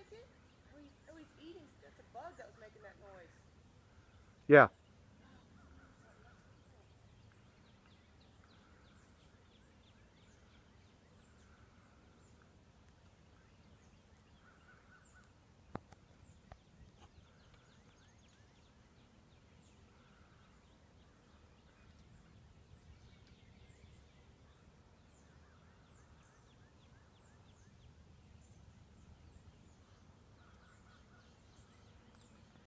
like it? Oh, he's eating. That's a bug that was making that noise. Yeah.